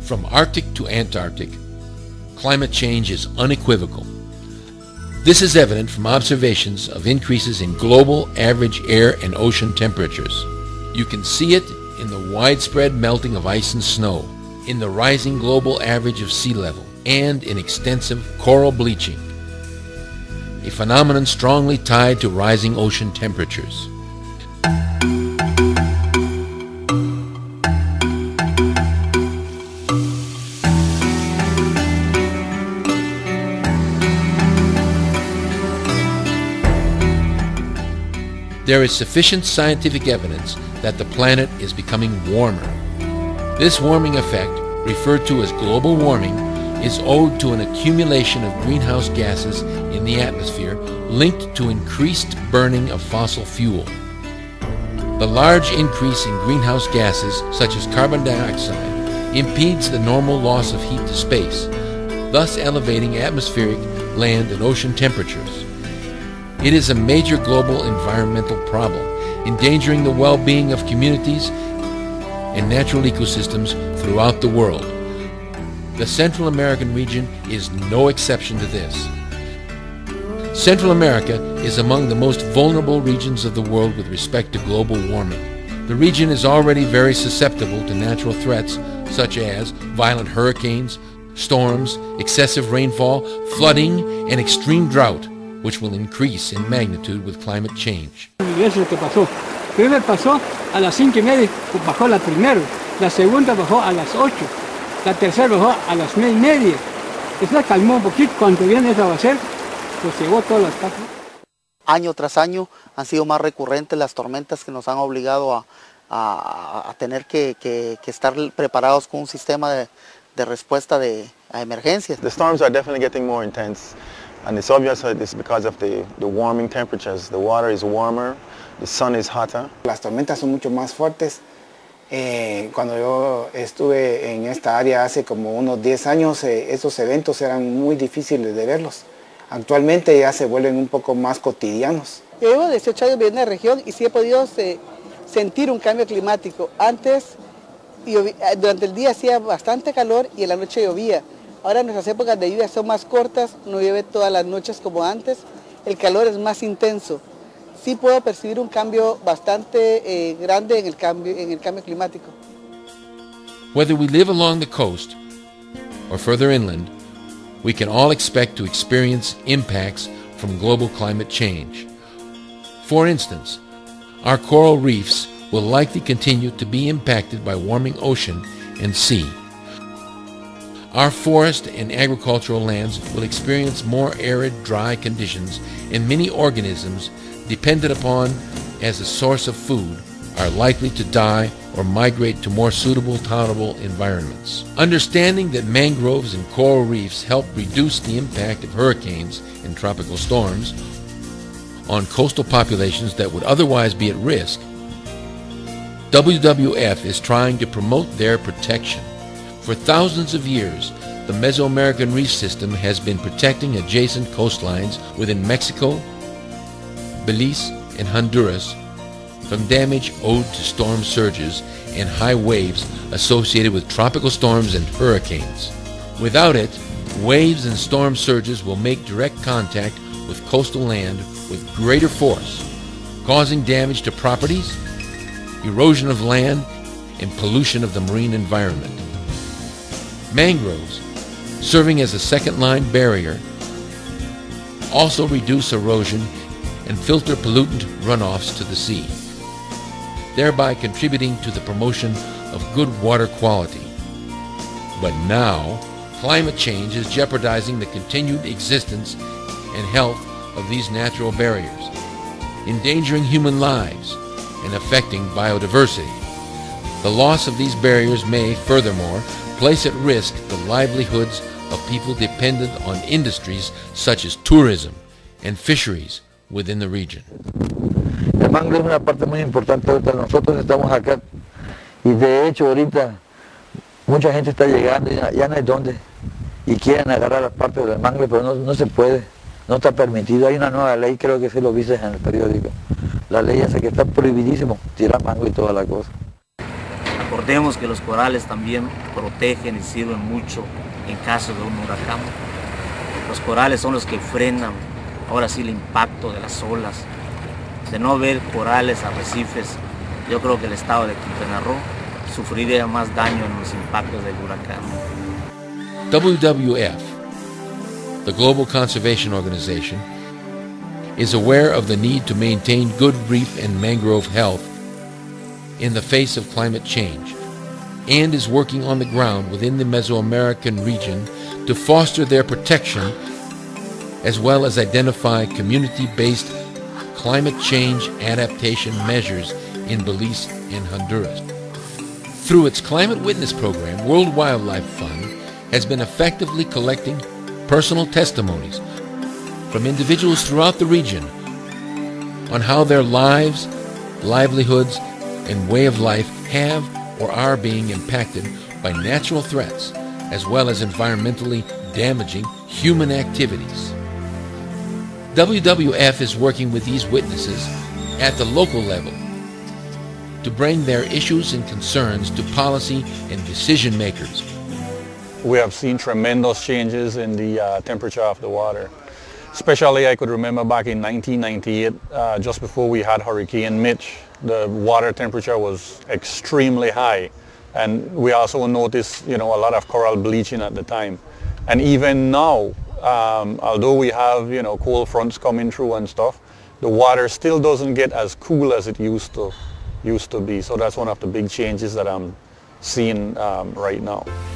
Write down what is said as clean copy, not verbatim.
From Arctic to Antarctic, climate change is unequivocal. This is evident from observations of increases in global average air and ocean temperatures. You can see it in the widespread melting of ice and snow, in the rising global average of sea level, and in extensive coral bleaching, a phenomenon strongly tied to rising ocean temperatures. There is sufficient scientific evidence that the planet is becoming warmer. This warming effect, referred to as global warming, is owed to an accumulation of greenhouse gases in the atmosphere linked to increased burning of fossil fuel. The large increase in greenhouse gases, such as carbon dioxide, impedes the normal loss of heat to space, thus elevating atmospheric, land, and ocean temperatures. It is a major global environmental problem, endangering the well-being of communities and natural ecosystems throughout the world. The Central American region is no exception to this. Central America is among the most vulnerable regions of the world with respect to global warming. The region is already very susceptible to natural threats such as violent hurricanes, storms, excessive rainfall, flooding, and extreme drought, which will increase in magnitude with climate change. Eso es lo que pasó. Primero pasó a las 5:30, bajó la primera, la segunda bajó a las 8, la tercera bajó a las 9:30. Esa calmó un poquito, cuando viene esa va a ser, pues llegó todas las casas. Año tras año han sido más recurrentes las tormentas que nos han obligado a tener que estar preparados con un sistema de respuesta a emergencias. The storms are definitely getting more intense. And it's obvious that it's because of the warming temperatures. The water is warmer, the sun is hotter. Las tormentas son mucho más fuertes. Cuando yo estuve en esta área hace como unos 10 años, estos eventos eran muy difíciles de verlos. Actualmente ya se vuelven un poco más cotidianos. Yo llevo 18 años viviendo en la región y sí he podido sentir un cambio climático. Antes, durante el día hacía bastante calor y en la noche llovía. Ahora nuestras épocas de lluvia son más cortas, no llueve todas las noches como antes, el calor es más intenso. Sí puedo percibir un cambio bastante grande en el cambio climático. Whether we live along the coast or further inland, we can all expect to experience impacts from global climate change. For instance, our coral reefs will likely continue to be impacted by warming ocean and sea. Our forest and agricultural lands will experience more arid, dry conditions, and many organisms dependent upon as a source of food are likely to die or migrate to more suitable, tolerable environments. Understanding that mangroves and coral reefs help reduce the impact of hurricanes and tropical storms on coastal populations that would otherwise be at risk, WWF is trying to promote their protection. For thousands of years, the Mesoamerican reef system has been protecting adjacent coastlines within Mexico, Belize, and Honduras from damage owed to storm surges and high waves associated with tropical storms and hurricanes. Without it, waves and storm surges will make direct contact with coastal land with greater force, causing damage to properties, erosion of land, and pollution of the marine environment. Mangroves, serving as a second-line barrier, also reduce erosion and filter pollutant runoffs to the sea, thereby contributing to the promotion of good water quality. But now, climate change is jeopardizing the continued existence and health of these natural barriers, endangering human lives and affecting biodiversity. The loss of these barriers may, furthermore, place at risk the livelihoods of people dependent on industries such as tourism and fisheries within the region. El mangle es una parte muy importante. Ahorita nosotros estamos acá y de hecho ahorita mucha gente está llegando y ya no hay dónde y quieren agarrar las partes del mangle, pero no se puede, no está permitido. Hay una nueva ley, creo que sí lo viste en el periódico. La ley hace que está prohibidísimo tirar mangle y toda la cosa. Recordemos que los corales también protegen y sirven mucho en caso de un huracán. Los corales son los que frenan, ahora sí, el impacto de las olas. De no ver corales, arrecifes, yo creo que el estado de Quintana Roo sufriría más daño en los impactos del huracán. WWF, the Global Conservation Organization, is aware of the need to maintain good reef and mangrove health in the face of climate change, and is working on the ground within the Mesoamerican region to foster their protection, as well as identify community-based climate change adaptation measures in Belize and Honduras. Through its Climate Witness program, World Wildlife Fund has been effectively collecting personal testimonies from individuals throughout the region on how their lives, livelihoods, and way of life have or are being impacted by natural threats as well as environmentally damaging human activities. WWF is working with these witnesses at the local level to bring their issues and concerns to policy and decision makers. We have seen tremendous changes in the temperature of the water. Especially, I could remember back in 1998, just before we had Hurricane Mitch, the water temperature was extremely high. And we also noticed, a lot of coral bleaching at the time. And even now, although we have, cold fronts coming through and stuff, the water still doesn't get as cool as it used to be. So that's one of the big changes that I'm seeing right now.